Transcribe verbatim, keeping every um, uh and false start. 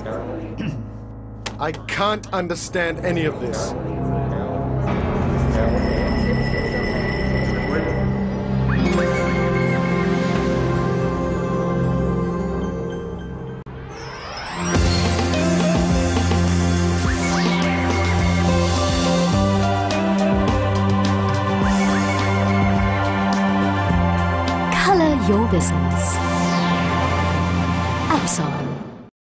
I can't understand any of this. Color your business. Epson.